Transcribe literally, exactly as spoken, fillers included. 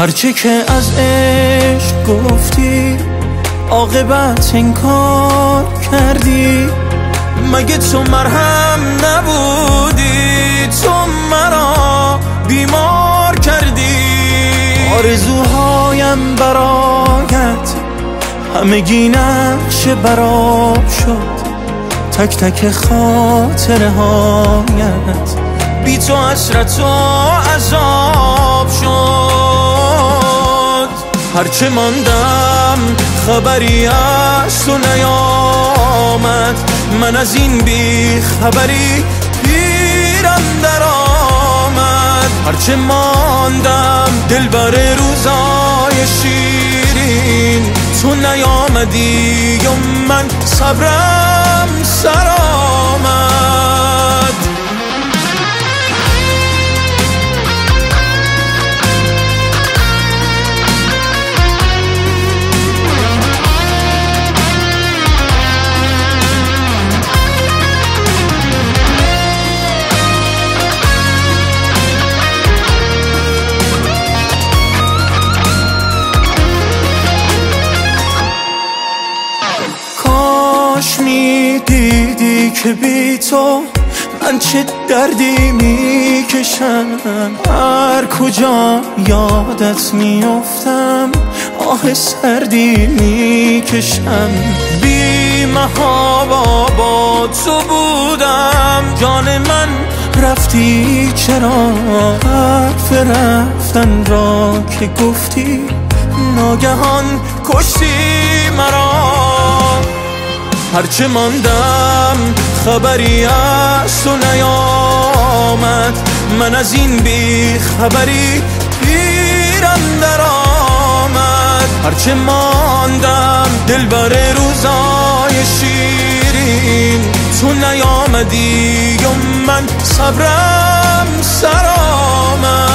هرچه که از عشق گفتی عاقبت انکار کردی. مگه تو مرهم نبودی؟ تو مرا بیمار کردی. آرزوهایم برایت همگی نقش براب شد. تک تک خاطره هایت بی تو حسرت و عذاب شد. هرچه ماندم خبری از تو نیامد. من از این بی خبری پیرم در آمد. هرچه ماندم دل بر روزای شیرین. تو نیامدی و من صبرم سر آمد. کاش می دیدی که بی تو من چه دردی می کشم. هر کجا یادت می افتم آه سردی می کشم. بی محابا با تو بودم جان من رفتی چرا؟ حرف رفتن را که گفتی ناگهان کشتی مرا. هرچه ماندم خبری از تو نیامد. من از این بی خبری پیرم در آمد. هرچه ماندم دل بر روزای شیرین. تو نیامدی و من صبرم سر آمد.